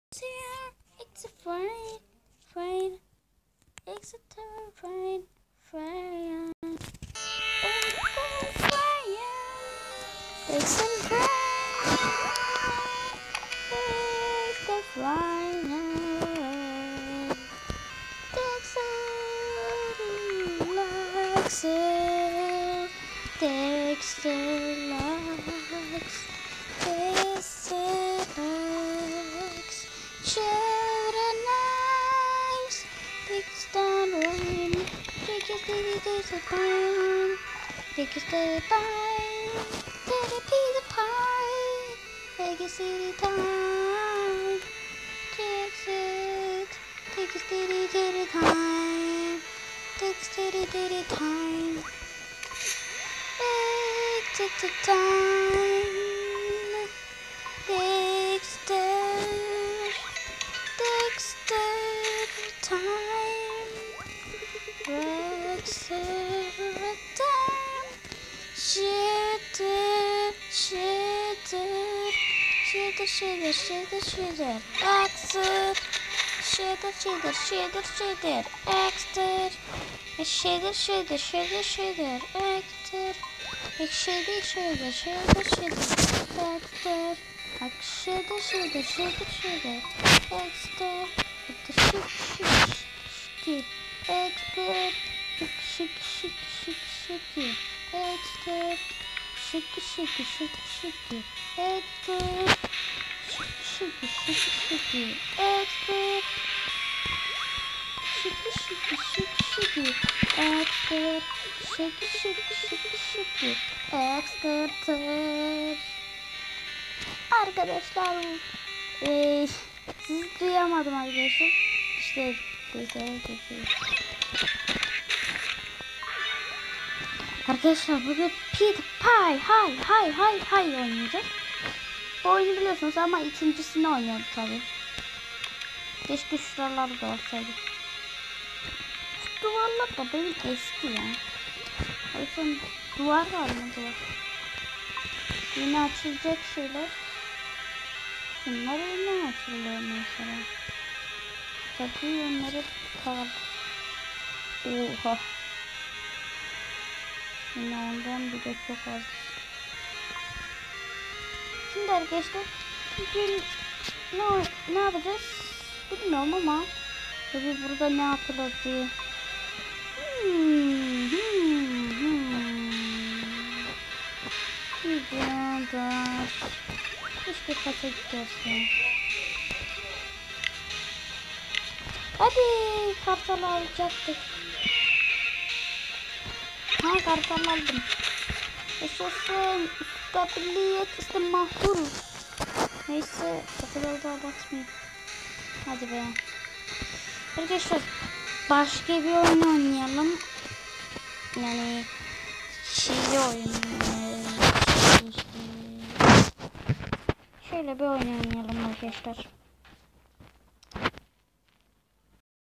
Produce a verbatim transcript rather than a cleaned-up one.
here, it's a fine, fine, it's a fine, fine, it's a fire, it's a fire, it's a fire, it's a lux, takes the lux, takes the lux. Children eyes, takes down rain, take it steady, takes a time, take it steady time, take a piece of pie, take it steady time, takes it, take it steady, steady time, take steady, steady time, take the time, takes the time, works every time. Shitter, shitter, shitter, shitter, shitter, shitter, exit. Shitter, shitter, shitter, shitter, exit. Shitter, shitter, shitter, shitter, exit. Shitter, shitter, shitter, shitter, exit. Shitter, shitter, shitter, shitter, exit. Şık şık şık ektir şık şık şık şık ektir şık şık şık şık ektir şık şık şık şık ektir şık şık şık şık ektir şık şık şık şık ektir. Arkadaşlar eee sizi duyamadım arkadaşlar. İşte arkadaşlar bugün Peter Pie hay hay hay hay oynayacağız. Bu oyunu biliyorsunuz ama ikincisini oynuyorum tabi. Keşke şuralarda da olsaydı. Şu duvarlar da benim eski ya. O yüzden duvar var mı duvar? Yine açılacak şeyler. Bunlar yine açılıyor mesela. Tabii onları kal. Oha. Yine ondan bir de çok az. Şimdi arkadaşlar bugün ne, ne yapacağız bilmiyorum ama tabii burada ne yapılacak? Hmm, hmm, hmm. Güzel da. Keşke kasa gidersin. Hadi kartal alacaktık. Ha kartal aldım. Yaşasın. Kabiliyet işte mahvur. Neyse o kadar da abartmayayım. Hadi be. Arkadaşlar başka bir oyun oynayalım. Yani şeyli oyun. Şöyle bir oyun oynayalım arkadaşlar.